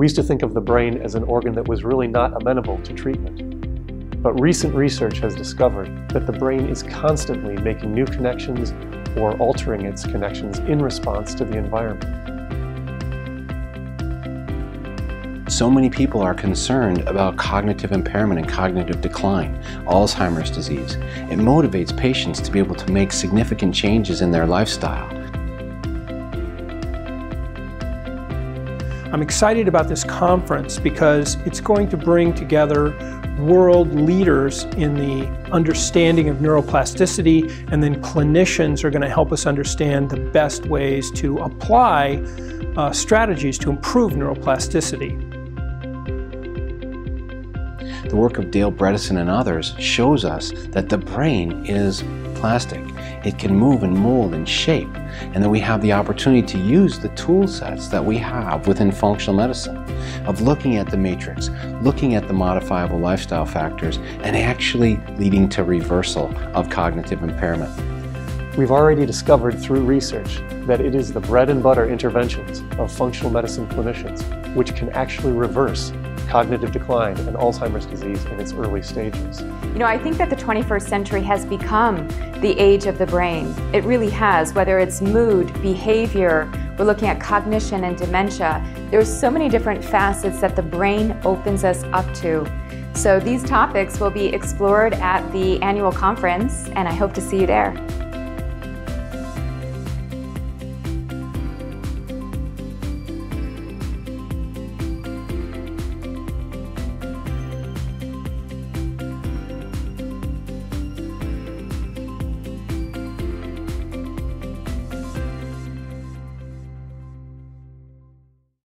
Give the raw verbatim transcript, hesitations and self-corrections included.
We used to think of the brain as an organ that was really not amenable to treatment. But recent research has discovered that the brain is constantly making new connections or altering its connections in response to the environment. So many people are concerned about cognitive impairment and cognitive decline, Alzheimer's disease. It motivates patients to be able to make significant changes in their lifestyle. I'm excited about this conference because it's going to bring together world leaders in the understanding of neuroplasticity, and then clinicians are going to help us understand the best ways to apply uh, strategies to improve neuroplasticity. The work of Dale Bredesen and others shows us that the brain is plastic. It can move and mold and shape, and that we have the opportunity to use the tool sets that we have within functional medicine of looking at the matrix, looking at the modifiable lifestyle factors, and actually leading to reversal of cognitive impairment. We've already discovered through research that it is the bread and butter interventions of functional medicine clinicians which can actually reverse cognitive decline and Alzheimer's disease in its early stages. You know, I think that the twenty-first century has become the age of the brain. It really has, whether it's mood, behavior, we're looking at cognition and dementia. There's so many different facets that the brain opens us up to. So these topics will be explored at the annual conference, and I hope to see you there.